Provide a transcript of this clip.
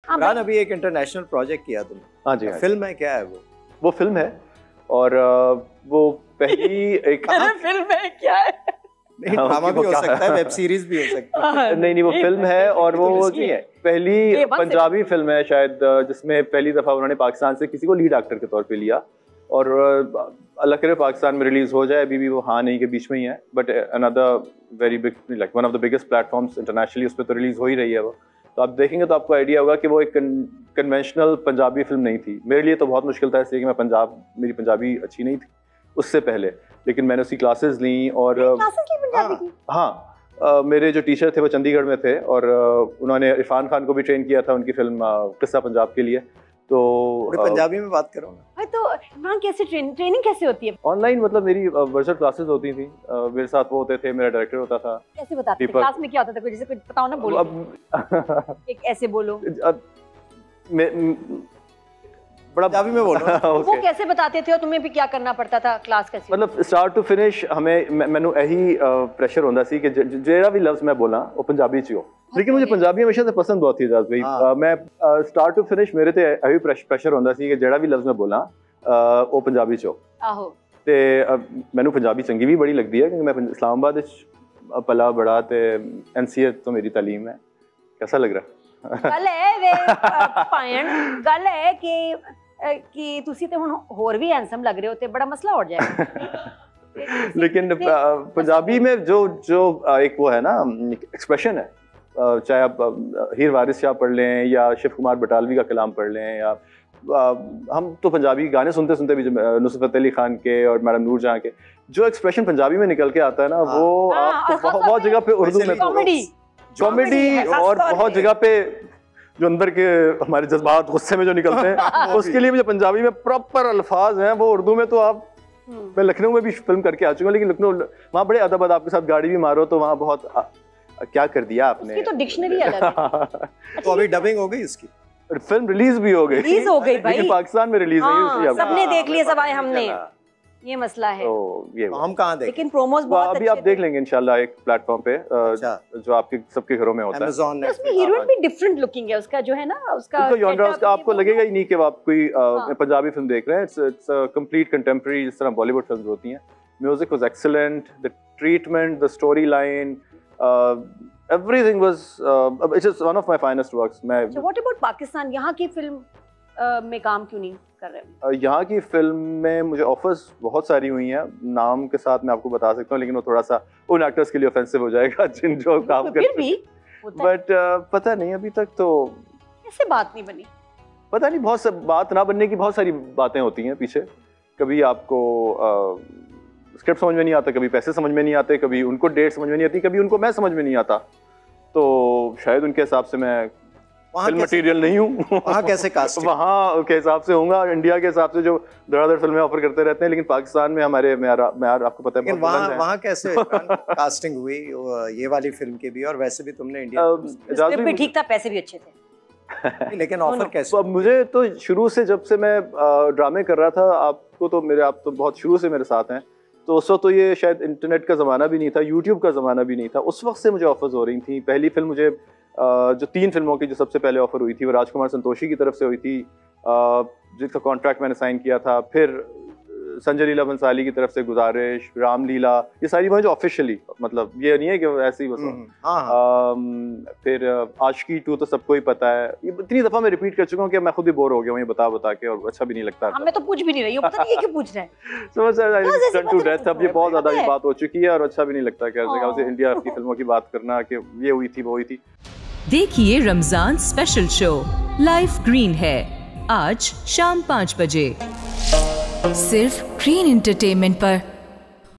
इमरान, अभी एक international project किया तुमने। हाँ जी। फिल्म है, क्या है वो फिल्म है और वो पहली एक फिल्म है क्या है? नहीं, ड्रामा भी हो सकता है, वेब सीरीज भी हो सकती है। नहीं वो फिल्म है और वो पहली पंजाबी फिल्म है शायद, जिसमें पहली दफा उन्होंने पाकिस्तान से किसी को लीड एक्टर के तौर पे लिया। और अल्लाह करे पाकिस्तान में रिलीज हो जाए, अभी भी वो हाँ नहीं के बीच में ही है, but another very big, like one of the biggest platforms internationally, उस पर तो रिलीज हो ही रही है वो। तो आप देखेंगे तो आपको आइडिया होगा कि वो एक कन्वेंशनल पंजाबी फिल्म नहीं थी। मेरे लिए तो बहुत मुश्किल था, इसलिए कि मेरी पंजाबी अच्छी नहीं थी उससे पहले, लेकिन मैंने उसकी क्लासेस ली और हाँ मेरे जो टीचर थे वो चंडीगढ़ में थे और उन्होंने इरफान खान को भी ट्रेन किया था उनकी फिल्म किस्सा पंजाब के लिए। तो पंजाबी में बात करो ना। तो वहाँ कैसे ट्रेनिंग कैसे होती है? ऑनलाइन, मतलब मेरी वर्चुअल क्लासेस होती थी, मेरे साथ वो होते थे, मेरा डायरेक्टर होता था। कैसे बताते थे? क्लास में क्या होता था? कुछ जैसे कुछ बताओ ना, बोलो। एक ऐसे बोलो। पंजाबी में बोलो। वो कैसे बताते थे और तुम्हें भी क्या करना पड़ता था? क्लास कैसे? मतलब स्टार्ट टू फिनिश हमें मैनू यही प्रेशर होता सी कि जेड़ा भी लफ्ज मैं बोला वो पंजाबी च हो। लेकिन मुझे पंजाबी हमेशा से पसंद बहुत थी इजाज़ भाई। मैं स्टार्ट टू फिनिश मेरे ते यही प्रेशर होता सी कि जेड़ा भी लफ्ज मैं बोला वो पंजाबी च हो। आहो। ते मैनू पंजाबी चंगी भी बड़ी लगती है क्योंकि मैं इस्लामाबाद पला बड़ा, ते NCA तो मेरी तालीम है। कैसा लग रहा? गल है गल है कि तुसी ते हुण होर भी हैंडसम लग रहे हो, ते बड़ा मसला हो जाएगा। लेकिन पंजाबी में जो एक वो है ना एक्सप्रेशन है, चाहे आप हीर वारिस शाह पढ़ लें या शिव कुमार बटालवी का कलाम पढ़ लें, या हम तो पंजाबी गाने सुनते सुनते भी नुसरत फतेह अली खान के और मैडम नूर जहां के जो एक्सप्रेशन पंजाबी में निकल के आता है ना, वो आपको बहुत जगह पे उर्दू में कॉमेडी और बहुत जगह पे जो अंदर के हमारे जज्बात गुस्से में जो निकलते हैं उसके लिए मुझे पंजाबी में प्रॉपर अल्फाज हैं, वो उर्दू में तो आप मैं लखनऊ में भी फिल्म करके आ चुका हूँ, लेकिन लखनऊ वहाँ बड़े अदब आपके साथ गाड़ी भी मारो तो वहाँ बहुत क्या कर दिया आपने। इसकी तो डिक्शनरी अलग है। तो अभी डबिंग हो गई इसकी, फिल्म रिलीज भी हो गई भाई, पाकिस्तान में रिलीज नहीं, सबने देख लिया, सब आए हमने, ये मसला है। तो ये हम कहाँ देखें? लेकिन प्रोमोस बहुत अभी आप देख लेंगे इंशाल्लाह एक प्लेटफॉर्म पे जो आपके सबके घरों में होता है। उसमें हीरोइन भी डिफरेंट लुकिंग है, उसका जो है ना उसका आपको लगेगा ही नहीं कि आप कोई पंजाबी फिल्म देख रहे हैं। इट्स कंप्लीट कंटेम्प्रेरी, जिस तरह बॉलीवुड फिल्म्स होती हैं। Music was excellent, the treatment, the story line, everything was it's just one of my finest works. So what about Pakistan? यहाँ की फिल्म में काम क्यों नहीं कर रहे? यहाँ की फिल्म में मुझे ऑफर्स बहुत सारी हुई हैं, नाम के साथ मैं आपको बता सकता हूँ, लेकिन वो थोड़ा सा उन एक्टर्स के लिए ऑफेंसिव हो जाएगा जिन जो काम करते हैं। बट पता नहीं, अभी तक तो ऐसे बात नहीं बनी। पता नहीं, बहुत बात ना बनने की बहुत सारी बातें होती हैं पीछे। कभी आपको स्क्रिप्ट समझ में नहीं आता, कभी पैसे समझ में नहीं आते, कभी उनको डेट समझ में नहीं आती, कभी उनको मैं समझ में नहीं आता। तो शायद उनके हिसाब से मैं फिल्म मटेरियल नहीं हूँ। वहाँ कैसे कास्टिंग? वहाँ के हिसाब से होऊंगा, इंडिया के हिसाब से जो धड़ाधड़ फिल्में ऑफर करते रहते हैं, लेकिन पाकिस्तान में हमारे मैार आपको पता है वहाँ कैसे कास्टिंग हुई ये वाली फिल्म की भी, और वैसे भी तुमने इंडिया भी ठीक था, पैसे भी अच्छे थे। लेकिन ऑफर कैसे? मुझे तो शुरू से, जब से मैं ड्रामे कर रहा था, आप तो बहुत शुरू से मेरे साथ हैं, तो उस वक्त तो ये शायद इंटरनेट का ज़माना भी नहीं था, यूट्यूब का ज़माना भी नहीं था। उस वक्त से मुझे ऑफर्स हो रही थी। पहली फिल्म मुझे जो 3 फिल्मों की जो सबसे पहले ऑफर हुई थी वो राजकुमार संतोषी की तरफ से हुई थी, जिसका कॉन्ट्रैक्ट मैंने साइन किया था। फिर संजय लीला बंसाली की तरफ से गुजारिश, रामलीला, ये सारी वो जो ऑफिशियली, मतलब ये नहीं है कि ऐसे ही बस। फिर आशिकी 2 तो सबको ही पता है। ये इतनी दफा मैं रिपीट कर चुका हूँ कि मैं खुद ही बोर हो गया हूँ ये बता के, और अच्छा भी नहीं लगता। मैं तो पूछ भी नहीं रही हूँ, पता नहीं ये क्यों पूछ रहे हैं। समझ टू डेथ, अब ये बहुत ज्यादा ये बात हो चुकी है और अच्छा भी नहीं लगता कि हर जगह से इंडिया की फिल्मों की बात करना कि ये हुई थी वो हुई थी। देखिए Ramzan special show life green है आज शाम 5 बजे सिर्फ ग्रीन एंटरटेनमेंट पर।